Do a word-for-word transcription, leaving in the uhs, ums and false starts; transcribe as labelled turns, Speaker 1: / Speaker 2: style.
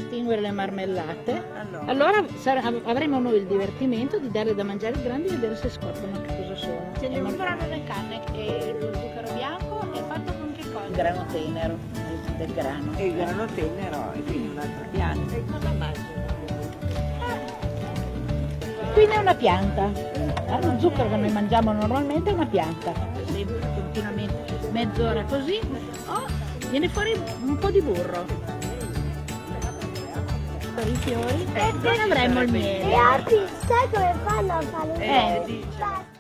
Speaker 1: estinguere le marmellate,
Speaker 2: Allora,
Speaker 1: allora sarà- avremo noi il divertimento di darle da mangiare ai grandi e vedere se scoprono che cosa sono.
Speaker 3: Se ne
Speaker 1: È molto-
Speaker 3: comprano le canne e lo zucchero bianco è fatto con che cosa?
Speaker 1: Il grano tenero, il- del grano.
Speaker 2: e il grano tenero e quindi un'altra pianta.
Speaker 3: E cosa mangiano?
Speaker 1: Quindi è una pianta. Eh, Lo zucchero che noi mangiamo normalmente è una pianta. Se continuamente mezz'ora così, oh, viene fuori un po' di burro. Per i fiori, eh, non avremo il
Speaker 4: E
Speaker 1: miele.
Speaker 4: api, sai come fanno a fare?
Speaker 1: Eh,
Speaker 2: dice.
Speaker 4: Basta.